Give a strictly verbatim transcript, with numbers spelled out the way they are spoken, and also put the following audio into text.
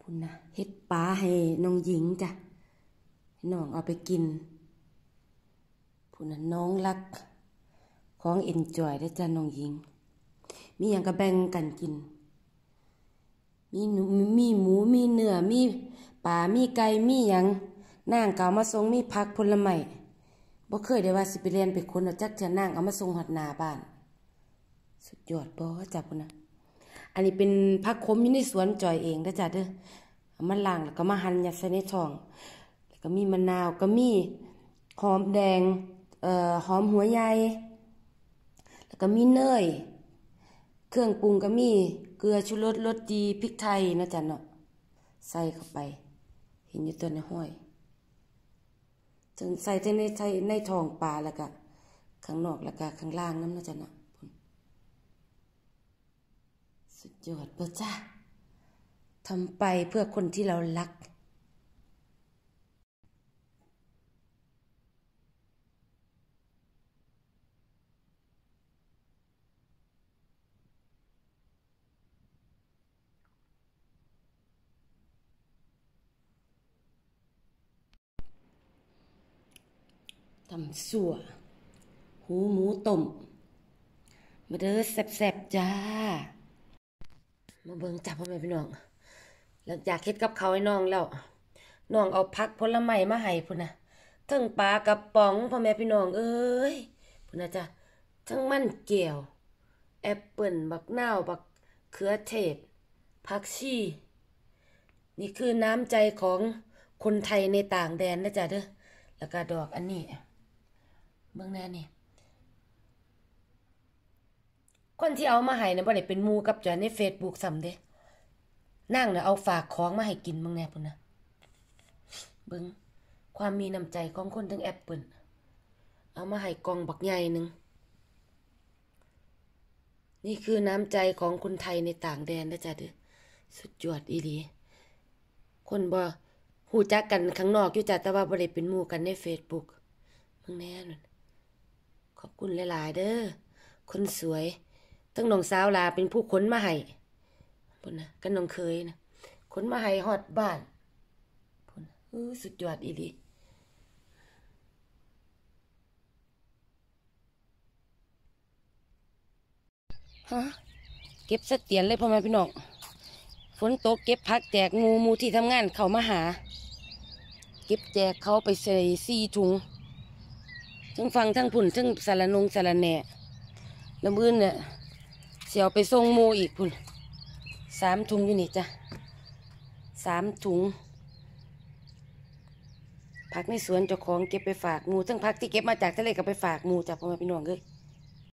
พุ่นนะเฮ็ดปลาให้น้องหญิงจ้ะน้องเอาไปกินพุ่นนะน้องรักของเอ็นจอยได้จ้ะน้องหญิงมีหยังก็แบ่งกันกินมีหนูมีหมูมีเนื้อมีปลามีไก่มีหยังนางก็เอามาส่งมีผักผลไม้บ่เคยได้ว่าสิไปเรียนไปคนเอาจักเทื่อนางเอามาส่งฮอดหน้าบ้านสุดยอดบ่จ้ะพุ่นนะอันนี้เป็นผักขมอยู่ในสวนจอยเองเด้อจ้ะเด้อเอามาล้างแล้วก็มาหั่นยัดใส่ในท้องแล้วก็มีมะนาวก็มีหอมแดงเอ่อหอมหัวใหญ่แล้วก็มีเนยเครื่องปรุงก็มีเกลือชูรสรสดีพริกไทยนะจ๊ะเนาะใส่เข้าไปเห็นอยู่ตัวในห้อยจนใส่ในในในท้องปลาแล้วก็ข้างนอกแล้วก็ข้างล่างน้ำนะจ๊ะเนาะสุดยอดเปล่าจ้าทำไปเพื่อคนที่เรารักทำสั่วหูหมูต้มมาเด้อแซ่บๆจ้ามาเบิ่งจับพ่อแม่พี่น้องหลังจากเฮ็ดกับเขาวให้น้องแล้วน้องเอาผักผลไม้มาให้พุ่นน่ะทั้งปลากระป๋องพ่อแม่พี่น้องเอ้ยพุ่นน่ะจ้ะทั้งมันแก้วแอปเปิ้ลบักนาวบักเขือเทศผักชีนี่คือน้ำใจของคนไทยในต่างแดนนะจ๊ะเด้อแล้วก็ดอกอันนี้เบิ่งแน่นี่คนที่เอามาให้น่ะบ่ได้เป็นหมู่กับจอยใน Facebook ซ้ำเด้นางน่ะเอาฝากของมาให้กินเบิ่งแน่พุ่นน่ะเบิ่งความมีน้ำใจของคนทั้งแอปเปิ้ลเอามาให้กล่องบักใหญ่นึงนี่คือน้ำใจของคนไทยในต่างแดนนะจ๊ะเด้อสุดยอดอีหลีคนบ่ฮู้จักกันข้างนอกอยู่จ้ะแต่ว่าบ่ได้เป็นหมู่กันใน Facebook เบิ่งแน่นั่นขอบคุณหลายๆเด้อคนสวยทั้งน้องสาวลาเป็นผู้ขนมาให้พุ่นนะกันน้องเคยนะขนมาให้ฮอดบ้านพุ่นเออสุดยอดอีหลีฮะเก็บเสถียรเลยพ่อแม่พี่น้องฝนตกเก็บผักแจกงูมูที่ทำงานเข้ามาหาเก็บแจกเขาไปใส่สี่ถุงทั้งฟังทั้งผุ่นทั้งสารนงสารแหน่แล้วมื้อเนี่ยเสียวไปส่งโมอีกพุ่นสามถุงอยู่นี่จ้ะสามถุงผักในสวนเจ้าของเก็บไปฝากหมูทั้งผักที่เก็บมาจากทะเลก็ไปฝากหมูจ้ะพ่อแม่พี่น้องเอ้ย